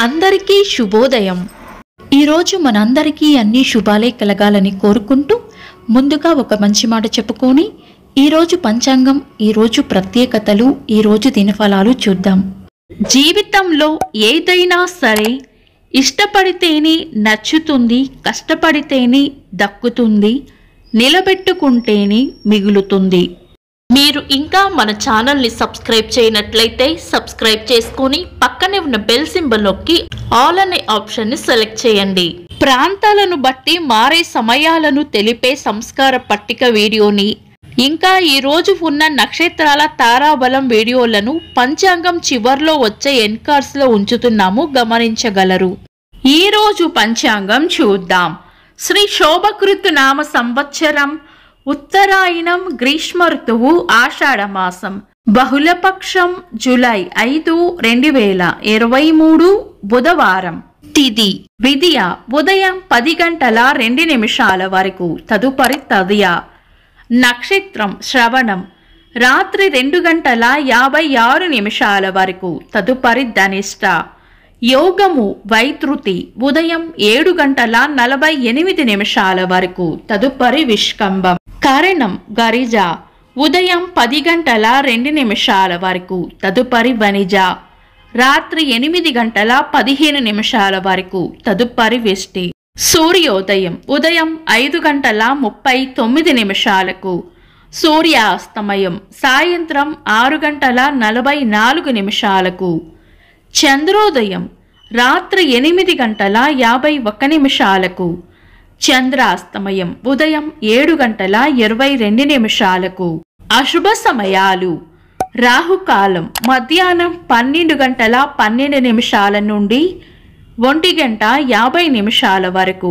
అందరికీ శుభోదయం। ఈరోజు మనందరికీ అన్ని శుభాలే కలగాలని కోరుకుంటూ ముందుగా ఒక మంచి మాట చెప్పుకొని ఈరోజు పంచాంగం, ఈరోజు ప్రత్యేకతలు, ఈరోజు దినఫలాలు చూద్దాం। జీవితంలో ఏదైనా సరే ఇష్టపడితేనే నచ్చుతుంది, కష్టపడితేనే దక్కుతుంది, నిలబెట్టుకుంటేనే మిగులుతుంది। మీరు ఇంకా మన ఛానల్ని సబ్స్క్రైబ్ చేయనట్లయితే సబ్స్క్రైబ్ చేసుకొని పక్కనే ఉన్న బెల్ సింబల్ నొక్కి ఆల్ అనే ఆప్షన్ని సెలెక్ట్ చేయండి। ప్రాంతాలను బట్టి మారే సమయాలను తెలిపే సంస్కార పట్టిక వీడియోని, ఇంకా ఈ రోజు ఉన్న నక్షత్రాల తారాబలం వీడియోలను పంచాంగం చివర్లో వచ్చే ఎన్కార్డ్స్ లో ఉంచుతున్నాము, గమనించగలరు। ఈ రోజు పంచాంగం చూద్దాం। శ్రీ శోభకృత్ నామ సంవత్సరం, ఉత్తరాయణం, గ్రీష్మ ఋతువు, ఆషాఢమాసం, బహుళపక్షం, జూలై 5, 2023 బుధవారం। తిథి విదియ ఉదయం 10 గంటల 2 నిమిషాల వరకు, తదుపరి తదియ। నక్షత్రం శ్రవణం రాత్రి 2 గంటల 56 నిమిషాల వరకు, తదుపరి ధనిష్ట। యోగము వైతృతి ఉదయం 7 గంటల 48 నిమిషాల వరకు, తదుపరి విష్కంభం। కరణం గరిజ ఉదయం 10 గంటల 2 నిమిషాల వరకు, తదుపరి వనిజ। రాత్రి 8 గంటల 15 నిమిషాల వరకు, తదుపరి విష్టి। సూర్యోదయం ఉదయం 5 గంటల 39 నిమిషాలకు, సూర్యాస్తమయం సాయంత్రం 6 గంటల 44 నిమిషాలకు। చంద్రోదయం రాత్రి 8 గంటల 51 నిమిషాలకు, చంద్రాస్తమయం ఉదయం 7 గంటల 22 నిమిషాలకు। అశుభ సమయాలు రాహుకాలం మధ్యాహ్నం 12 గంటల 12 నిమిషాల నుండి 1 గంట 50 నిమిషాల వరకు,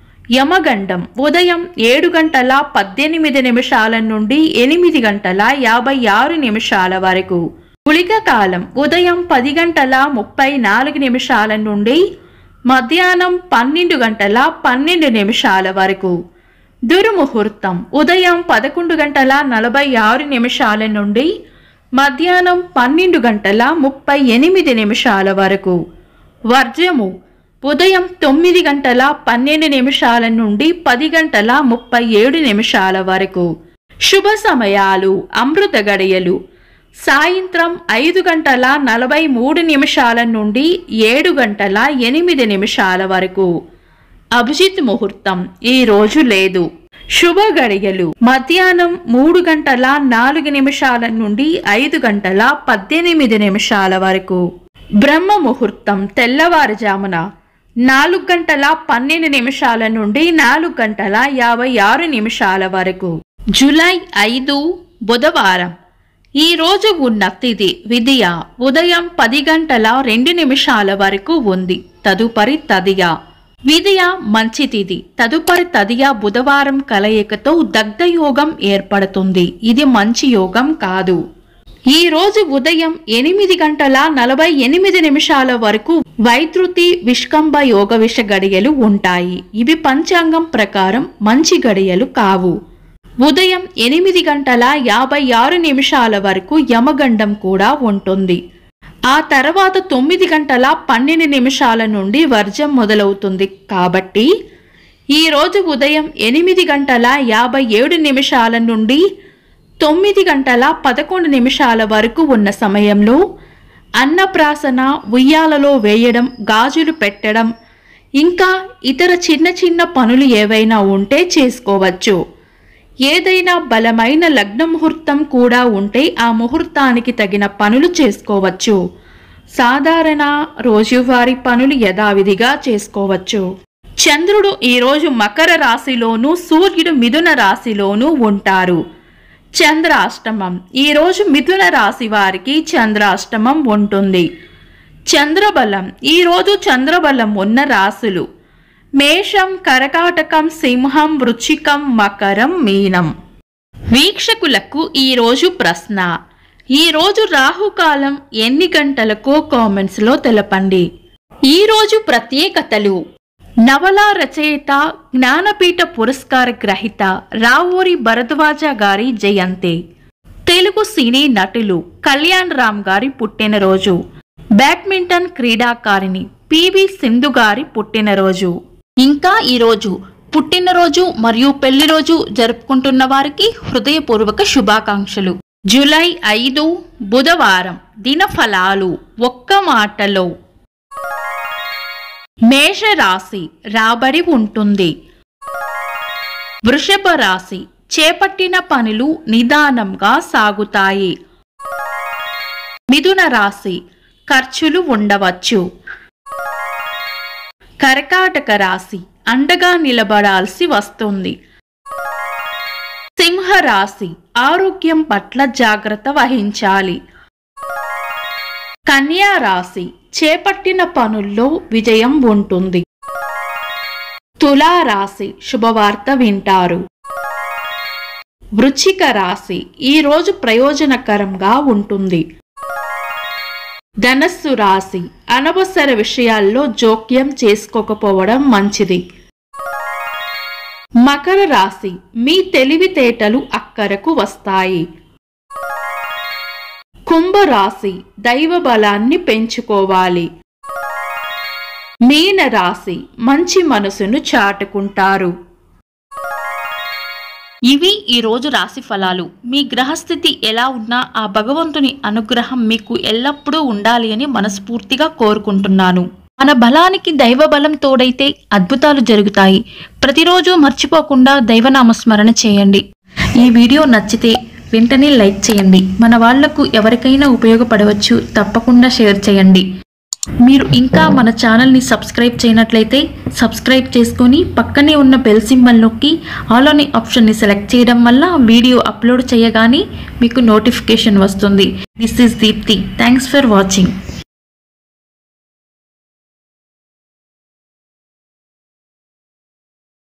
యమగండం ఉదయం 7 గంటల 18 నిమిషాల నుండి 8 గంటల 56 నిమిషాల వరకు, గుళిక కాలం ఉదయం 10 గంటల 34 నిమిషాల నుండి మధ్యాహ్నం 12 గంటల 12 నిమిషాల వరకు, దుర్ముహూర్తం ఉదయం 11 గంటల 46 నిమిషాల నుండి మధ్యాహ్నం 12 గంటల 38 నిమిషాల వరకు, వర్జము ఉదయం 9 గంటల 12 నిమిషాల నుండి 10 గంటల 37 నిమిషాల వరకు। శుభ సమయాలు అమృత గడియలు సాయంత్రం 5 గంటల 43 నిమిషాల నుండి 7 గంటల 8 నిమిషాల వరకు, అభిజిత్ ముహూర్తం ఈ రోజు లేదు। శుభ గడియలు మధ్యాహ్నం 3 గంటల 4 నిమిషాల నుండి 5 గంటల 18 నిమిషాల వరకు, బ్రహ్మ ముహూర్తం తెల్లవారుజామున 4 గంటల 12 నిమిషాల నుండి 4 గంటల 56 నిమిషాల వరకు। జూలై 5 బుధవారం। ఈ రోజు ఉన్న తిథి విదియ ఉదయం 10 గంటల 2 నిమిషాల వరకు ఉంది, తదుపరి తదియ। విదియ మంచి తిథి, తదుపరి తదియ బుధవారం కలయికతో దగ్ధయోగం ఏర్పడుతుంది, ఇది మంచి యోగం కాదు। ఈ రోజు ఉదయం 8 గంటల 48 నిమిషాల వరకు వైతృతి విష్కంభ యోగ విష గడియలు ఉంటాయి, ఇవి పంచాంగం ప్రకారం మంచి గడియలు కావు। ఉదయం 8 గంటల 56 నిమిషాల వరకు యమగండం కూడా ఉంటుంది, ఆ తర్వాత 9 గంటల 12 నిమిషాల నుండి వర్జం మొదలవుతుంది, కాబట్టి ఈరోజు ఉదయం 8 గంటల 57 నిమిషాల నుండి 9 గంటల 11 నిమిషాల వరకు ఉన్న సమయంలో అన్నప్రాసన, ఉయ్యాలలో వేయడం, గాజులు పెట్టడం, ఇంకా ఇతర చిన్న చిన్న పనులు ఏవైనా ఉంటే చేసుకోవచ్చు। ఏదైనా బలమైన లగ్న ముహూర్తం కూడా ఉంటే ఆ ముహూర్తానికి తగిన పనులు చేసుకోవచ్చు, సాధారణ రోజువారీ పనులు యథావిధిగా చేసుకోవచ్చు। చంద్రుడు ఈరోజు మకర రాశిలోను, సూర్యుడు మిథున రాశిలోను ఉంటారు। చంద్రాష్టమం ఈరోజు మిథున రాశి వారికి చంద్రాష్టమం ఉంటుంది। చంద్రబలం ఈరోజు చంద్రబలం ఉన్న రాశులు మేషం, కర్కాటకం, సింహం, వృశ్చికం, మకరం, మీనం। వీక్షకులకు ఈరోజు ప్రశ్న, ఈరోజు రాహుకాలం ఎన్ని గంటలకో కామెంట్స్ లో తెలపండి। ఈరోజు ప్రత్యేకతలు నవల రచయిత, జ్ఞానపీఠ పురస్కార గ్రహీత రావూరి భరద్వాజ గారి జయంతి। తెలుగు సినీ నటులు కళ్యాణ్ రామ్ గారి పుట్టినరోజు। బ్యాడ్మింటన్ క్రీడాకారిణి పివి సింధు గారి పుట్టినరోజు. ఇంకా ఈరోజు పుట్టినరోజు మరియు పెళ్లి రోజు జరుపుకుంటున్న వారికి హృదయపూర్వక శుభాకాంక్షలు. జూలై 5 బుధవారం. దిన ఫలాలు ఒక్క మాటలో. మేషరాశి రాబడి ఉంటుంది. వృషభ రాశి చేపట్టిన పనులు నిదానంగా సాగుతాయి. మిథున రాశి ఖర్చులు ఉండవచ్చు. కర్కాటక రాశి అండగా నిలబడాల్సి వస్తుంది. సింహ రాశి ఆరోగ్యం పట్ల జాగ్రత్త వహించాలి. కన్యా రాశి చేపట్టిన పనుల్లో విజయం ఉంటుంది. తులా రాశి శుభవార్త వింటారు. వృశ్చిక రాశి ఈరోజు ప్రయోజనకరంగా ఉంటుంది. ధనస్సు రాశి అనవసర విషయాల్లో జోక్యం చేసుకోకపోవడం మంచిది. మకర రాశి మీ తెలివితేటలు అక్కరకు వస్తాయి. కుంభరాశి దైవ బలాన్ని పెంచుకోవాలి. మీన రాశి మంచి మనసును చాటుకుంటారు. ఇవి ఈరోజు రాశి ఫలాలు. మీ గ్రహస్థితి ఎలా ఉన్నా ఆ భగవంతుని అనుగ్రహం మీకు ఎల్లప్పుడూ ఉండాలి అని మనస్ఫూర్తిగా కోరుకుంటున్నాను. మన బలానికి దైవ బలం తోడైతే అద్భుతాలు జరుగుతాయి. ప్రతిరోజు మర్చిపోకుండా దైవనామస్మరణ చేయండి. ఈ వీడియో నచ్చితే వెంటనే లైక్ చేయండి. మన వాళ్లకు ఎవరికైనా ఉపయోగపడవచ్చు. తప్పకుండా షేర్ చేయండి. మీరు ఇంకా మన ఛానల్ని సబ్స్క్రైబ్ చేయనట్లయితే సబ్స్క్రైబ్ చేసుకొని పక్కనే ఉన్న బెల్ సింబల్ నొక్కి ఆల్ అనే ఆప్షన్ని సెలెక్ట్ చేయడం వల్ల వీడియో అప్లోడ్ చేయగానే మీకు నోటిఫికేషన్ వస్తుంది. This is Deepti. Thanks for watching.